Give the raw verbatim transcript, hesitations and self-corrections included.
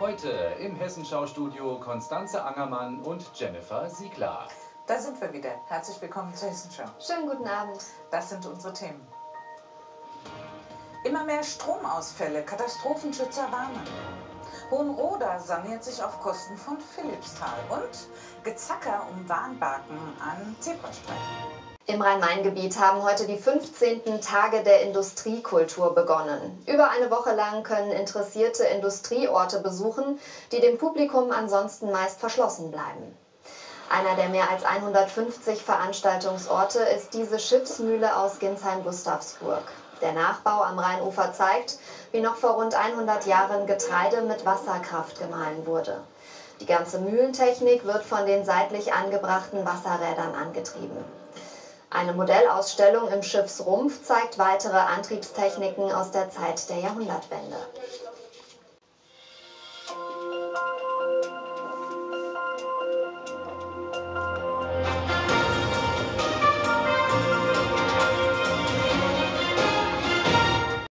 Heute im Hessenschau-Studio Konstanze Angermann und Jennifer Siegler. Da sind wir wieder. Herzlich willkommen zur Hessenschau. Schönen guten Abend. Das sind unsere Themen. Immer mehr Stromausfälle, Katastrophenschützer warnen. Hohenroda saniert sich auf Kosten von Philippsthal und Gezacker um Warnbarken an Zebrastreifen. Im Rhein-Main-Gebiet haben heute die fünfzehnten Tage der Industriekultur begonnen. Über eine Woche lang können Interessierte Industrieorte besuchen, die dem Publikum ansonsten meist verschlossen bleiben. Einer der mehr als hundertfünfzig Veranstaltungsorte ist diese Schiffsmühle aus Ginsheim-Gustavsburg. Der Nachbau am Rheinufer zeigt, wie noch vor rund hundert Jahren Getreide mit Wasserkraft gemahlen wurde. Die ganze Mühlentechnik wird von den seitlich angebrachten Wasserrädern angetrieben. Eine Modellausstellung im Schiffsrumpf zeigt weitere Antriebstechniken aus der Zeit der Jahrhundertwende.